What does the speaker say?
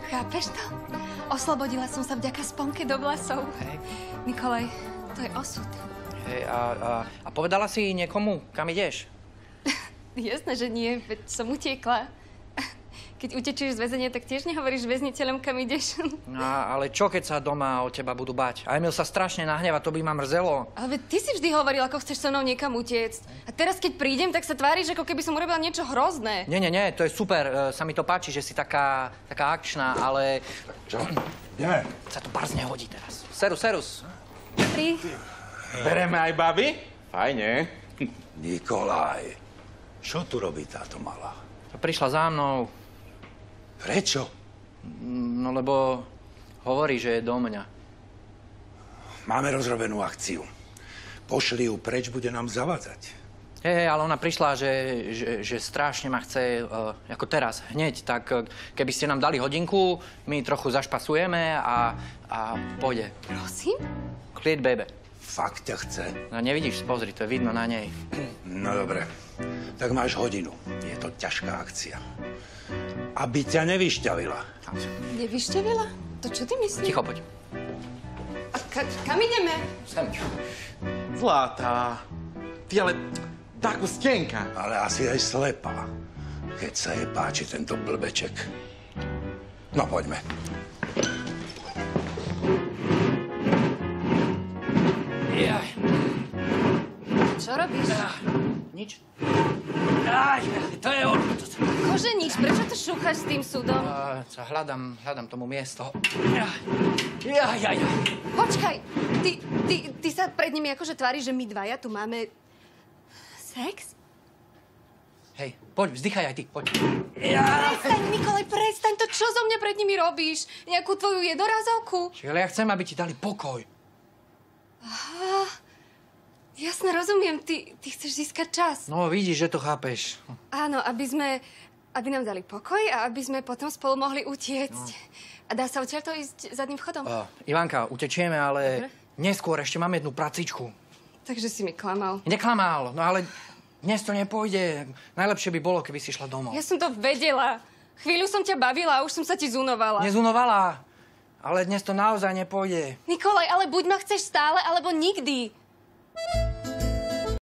Chápeš to? Oslobodila som sa vďaka sponke do vlasov. Hej. Nikolaj, to je osud. Hej, a povedala si niekomu, kam ideš? Jasné, že nie, veď som utiekla. Keď utečíš z väzenia, tak tiež nehovoríš väzniteľom, kam ideš. No, ale čo, keď sa doma o teba budú bať? A Emil sa strašne nahneva, to by ma mrzelo. Ale veď ty si vždy hovoril, ako chceš so mnou niekam utiecť. A teraz, keď prídem, tak sa tváriš, ako keby som urobila niečo hrozné. Nie, to je super. Sa mi to páči, že si taká akčná, ale... Čo? Ideme. Sa to bars nehodí teraz. Serus. Pri... Bereme aj baby? Fajne. Nikolaj, čo tu robí táto malá? Prišla za mnou, Prečo? no lebo hovorí, že je do mňa. Máme rozrobenú akciu. Pošli ju preč, bude nám zavádzať. Hej, ale ona prišla, že strašne ma chce, ako teraz, hneď. Tak keby ste nám dali hodinku, my trochu zašpasujeme a pôjde. Prosím? Kliet, bebe. Fakt ťa chce? No nevidíš, pozri, to je vidno na nej. No dobre, tak máš hodinu. Je to ťažká akcia. Aby ťa nevyšťavila. Nevyšťavila? To čo ty myslíš? Ticho, poď. A kam ideme? Sem. Zlatá. Ty ale takú stenka. Ale asi aj slepá, keď sa jej páči tento blbeček. No, poďme. Jaj. Čo robíš? Nič. Aj, to je on. Koženíš, prečo to šúchaš s tým súdom? Hľadám tomu miesto. Jaj. Počkaj, ty sa pred nimi akože tváriš, že my dvaja tu máme... sex? Hej, poď, vzdychaj aj ty, poď. Prestaň, Nikolaj, prestaň, to čo zo mňa pred nimi robíš? Nejakú tvoju jednorázovku? Ale ja chcem, aby ti dali pokoj. Jasne, rozumiem, ty chceš získať čas. No, vidíš, že to chápeš. Áno, aby nám dali pokoj a aby sme potom spolu mohli utiecť. No. A dá sa odtiaľto ísť zadným vchodom? Ivanka, utečieme, ale Dobre. neskôr ešte máme jednu pracičku. Takže si mi klamal. Neklamal, no ale dnes to nepôjde. Najlepšie by bolo, keby si šla domov. Ja som to vedela. Chvíľu som ťa bavila a už som sa ti zunovala. Nezunovala, ale dnes to naozaj nepôjde. Nikolaj, ale buď ma chceš stále, alebo nikdy.